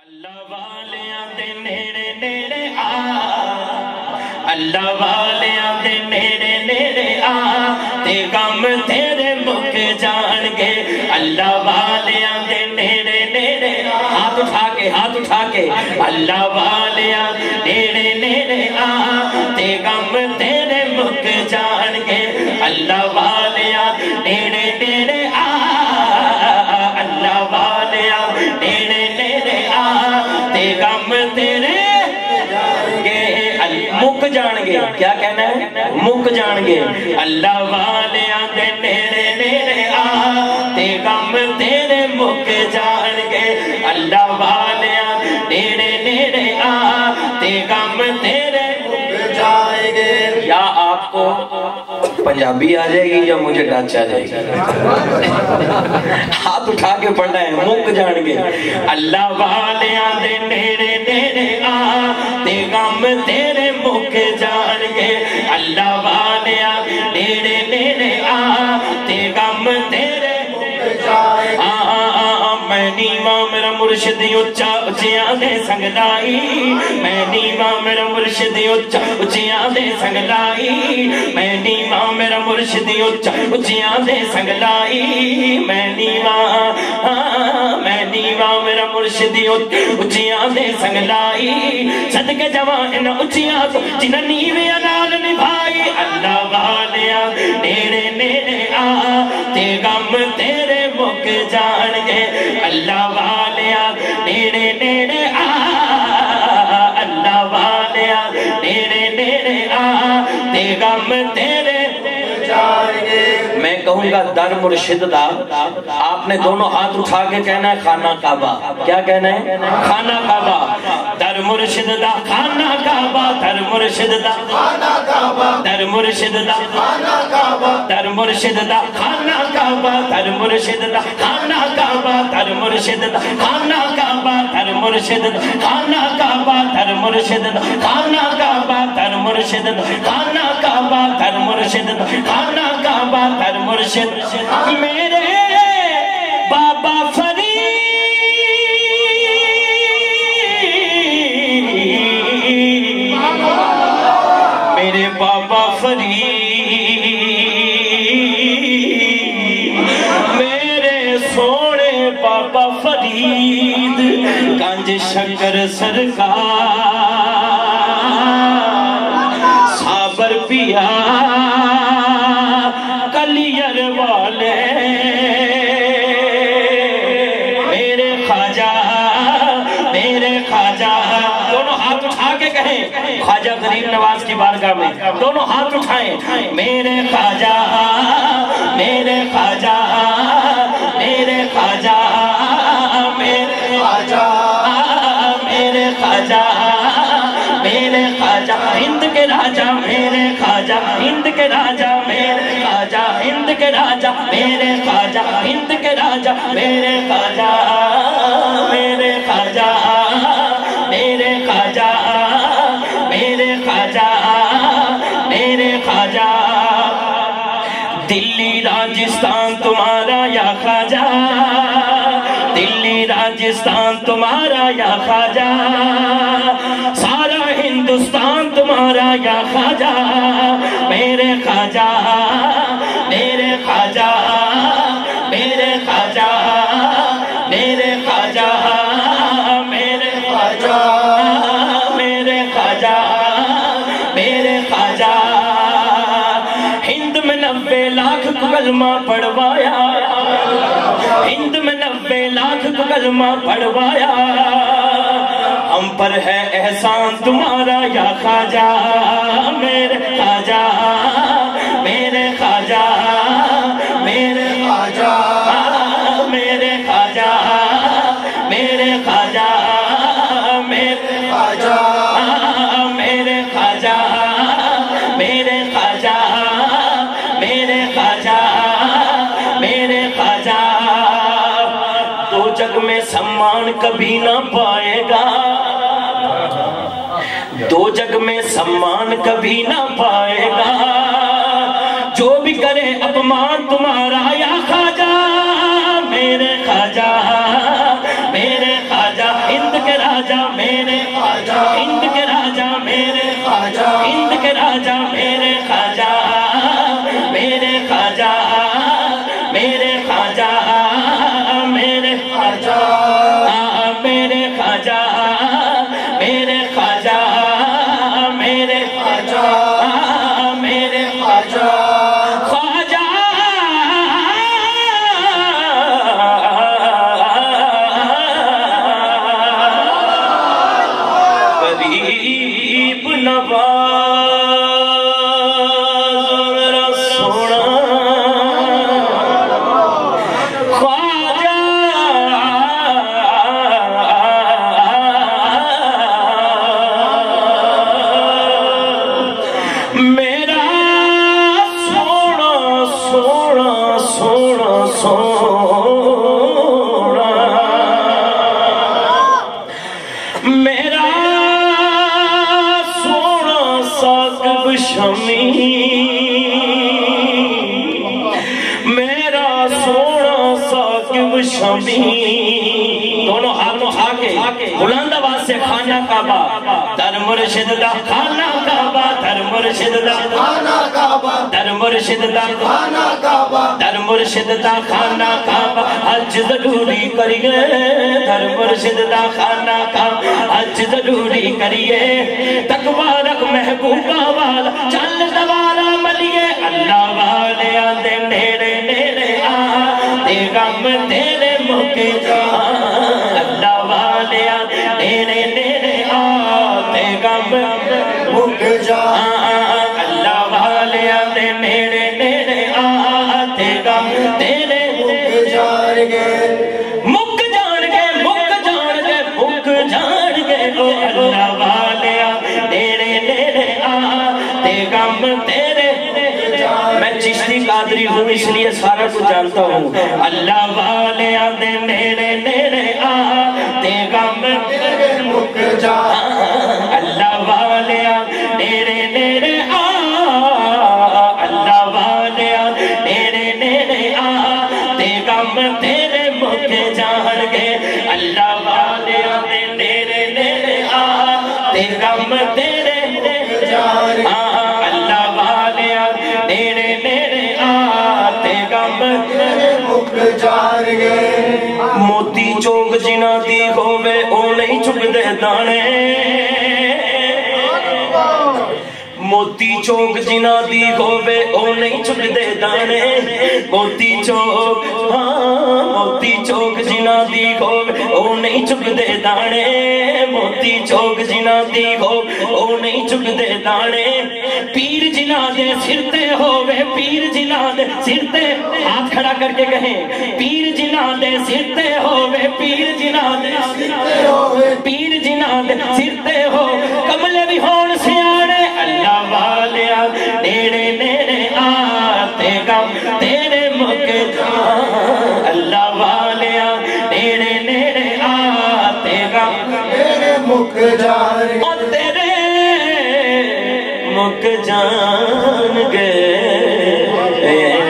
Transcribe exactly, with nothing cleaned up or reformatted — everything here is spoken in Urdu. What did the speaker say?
اللہ والیاں دے نیڑے نیڑے آ اللہ والیاں دے نیڑے نیڑے آ تے غم تیرے مک جان گے اللہ والیاں دے نیڑے نیڑے ہاتھ اٹھا کے ہاتھ اٹھا کے اللہ والیاں نیڑے نیڑے آ تے غم تیرے مک جان گے اللہ والیاں نیڑے نیڑے آ اللہ والیاں نیڑے نیڑے آ تے غم تیرے مک جان گے کیا کہنا ہے مک جان گے اللہ والیاں دے نیڑے نیڑے آ تے غم تیرے مک جان گے اللہ والیاں نیڑے نیڑے آ تے غم تیرے مک جائیں گے یا آپ کو پنجابی آ جائے گی یا مجھے ڈانچ آ جائے گی ہاتھ اٹھا کے پڑھنا ہے مک جان گے اللہ والیاں دے نیڑے نیڑے آ تے غم تیرے مک جان گے اللہ والیاں نیڑے نیڑے آ تے غم تیرے مک جائیں گے میں نیواں میرا مرشد اچھا اچھیاں دے سنگ لائی میں نیواں میرا مرشد اچھا اچھیاں دے سنگ لائی میں نیواں میرا مرشد اچھا اچھیاں دے سنگ لائی میں نیواں میں نیواں میرا مرشد اچھیاں دے سنگ لائی صدقے جوان ان اچھیاں تو جنہ نیویاں نال نبھائی اللہ والیاں نیڑے نیڑے آ تے غم تیرے مک جان گے اللہ والیاں نیڑے نیڑے آ اللہ والیاں نیڑے نیڑے آ تے غم تیرے جان گے میں کہوں گا در مرشد دا آپ نے دونوں ہاتھ اٹھا کے کہنا ہے خانہ کعبہ کیا کہنا ہے خانہ کعبہ در مرشد دا خانہ کعبہ در مرشد دا خانہ کعبہ در مرشد دا خانہ کعبہ در مرشد دا خانہ کعبہ در مرشد دا خانہ کعبہ در مرشد دا خانہ کعبہ در مرشد دا خانہ کعبہ در مرشد دا خانہ کعبہ در مرشد دا خانہ کعبہ در مرشد دا خانہ کعبہ در مرشد میرے بابا فرید میرے بابا فرید میرے سونے بابا فرید گنج شکر سرکار صابر پیا کلیر والے میرے خواجہ میرے خواجہ دونوں ہاتھ اٹھا کے کہیں خواجہ غریب نواز کی بارگاہ میں دونوں ہاتھ اٹھائیں میرے خواجہ میرے خواجہ میرے خواجہ میرے خواجہ میرے خواجہ میرے خواجہ ہند کے راجہ میرے خواجہ ہند کے راجہ میرے خواجہ ہند کے راجہ میرے خواجہ ہند کے راجہ میرے خواجہ میرے خواجہ میرے خواجہ میرے خواجہ میرے خواجہ دلی راجستان تمہارا یا خواجہ دلی راجستان تمہارا یا خواجہ سارا ہندوستان تمہارا یا خواجہ میرے خواجہ میرے خواجہ میرے خواجہ میرے خواجہ میرے خواجہ میرے خواجہ میرے خواجہ ہند میں نبے لاکھ کو کلمہ پڑھوایا ہند میں نبے لاکھ کو کلمہ پڑھوایا ہم پر ہے احسان تمہارا یا خواجہ میرے خواجہ میرے خواجہ میرے خواجہ میرے خواجہ میرے خواجہ میرے خواجہ میرے خواجہ میرے خواجہ میرے خواجہ میرے خواجہ دو جگ میں سمان کبھی نہ پائے گا دو جگ میں سمان کبھی نہ پائے گا جو بھی کرے اپمان تمہارا یا خواجہ میرے خواجہ میرے خواجہ ہند کے राजा मेरे ख्वाजा, हिंद के राजा मेरे ख्वाजा, हिंद के राजा मेरे ख्वाजा, मेरे ख्वाजा, मेरे ख्वाजा, मेरे ख्वाजा, मेरे ख्वाजा, मेरे ख्वाजा, मेरे ख्वाजा, मेरे ख्वाजा, ख्वाजा गरीब नवाज मेरा सोना, ख्वाजा मेरा सोना सोना सोना सोना, मेरा सोना साकिब शमी, मेरा सोना साकिब शमी। दोनों हाथों आके बुलंद आवाज से खाना काबा, दर मुर्शिद दा खाना काबा, दर मुर्शिद दा खाना काबा, दर मुर्शिद दा खाना काबा, दर मुर्शिद दा खाना काबा। हज जरूरी करिए, दर मुर्शिद दा खाना काबा, हज जरूरी करिए। तकवा रख महबूबा वाला, चल दवारा मलिए। अल्लाह वाले आंदे नेड़े नेड़े आ, ते गम तेरे मुके जा। अल्लाह वाले आंदे नेड़े नेड़े आ, ते गम मुक जा। अल्लाह वाले आंदे नेड़े नेड़े आ, ते गम तेरे मुक जाणगे, मुक जाणगे, मुक जाणगे, मुक जाणगे। ओ अल्लाह वाले नेड़े नेड़े आ, ते गम तेरे। मैं चिश्ती कादरी हूँ इसलिए सारा कुछ जानता हूँ। अल्लाह वाले आंदे नेड़े नेड़े आ, ते गम तेरे मुक जा। अल्लाह वाले नेड़े नेड़े आ, अल्लाह वाले नेड़े नेड़े आ, ते गम तेरे मुक जाणगे। अल्लाह वाले नेड़े नेड़े आ, ते गम तेरे जाणगे। अल्लाह वाले नेड़े नेड़े आ, ते गम तेरे मुक जाणगे। मोती चौक जिना दी होवे ओ नहीं चुकदे दाने, मोती चौक जिना दी होवे ओ नहीं चुकदे दाने। मोती चौक, हाँ मोती चौक जिना दी होवे ओ नहीं चुकदे दाने। मोती चौक जिना दी होवे ओ नहीं चुकदे दाने। पीर जिना दे सिर ते होवे, पीर जिना दे सिर ते, हाथ खड़ा करके कहें, पीर जिना दे सिर ते होवे, पीर जिना दे सिर ते होवे, पीर जिना दे सिर ते हो, कमले भी होण सियाणे। अल्लाह वाले नेड़े नेड़े आ, ते गम तेरे मुक जा। अल्लाह वाले नेड़े नेड़े आ, ते गम तेरे मुक जाणगे, ओ तेरे मुक जाणगे।